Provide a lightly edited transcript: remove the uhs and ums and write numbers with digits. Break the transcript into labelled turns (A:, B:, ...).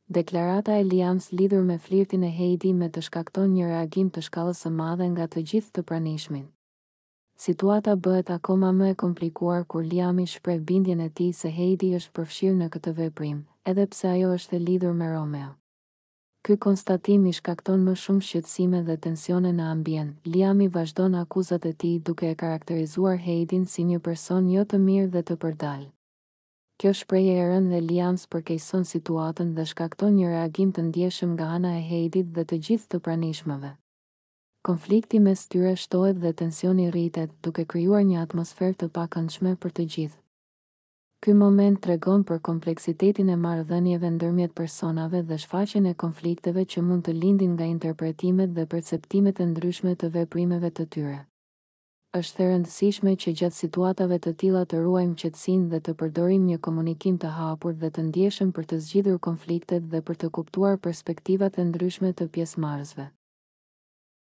A: Deklarata e Liams lidhur me flirtin e Heidi me të shkakton një reagim të shkallës së madhe nga të gjithë të pranishmin. Situata bëhet akoma më e komplikuar kur Liami shpreh bindjen e tij se Heidi është përfshirë në këtë veprim, edhe pse ajo është e lidhur me Romeo. Ky konstatim i shkakton më shumë shqetësime dhe tensione në ambient. Liami vazhdon akuzat e tij duke e karakterizuar Heidin si një person jo të mirë dhe të përdalë. Kjo shprehje e rëndë e Liams përkeqëson situatën dhe shkakton një reagim të ndjeshëm nga ana e Heidit dhe të gjithë të pranishmëve. Konflikti mes tyre shtohet dhe tensioni rritet, duke krijuar një atmosferë të pakëndshme për të gjithë. Ky moment tregon për kompleksitetin e marrëdhënieve ndërmjet personave dhe shfaqjen e konflikteve që mund të lindin nga interpretimet dhe perceptimet e ndryshme të veprimeve të tyre. Është e rëndësishme që gjatë situatave të tilla të ruajmë qetësinë dhe të përdorim një komunikim të hapur dhe të ndjeshëm për të zgjidhur konfliktet dhe për të kuptuar perspektivat e ndryshme të pjesëmarrësve.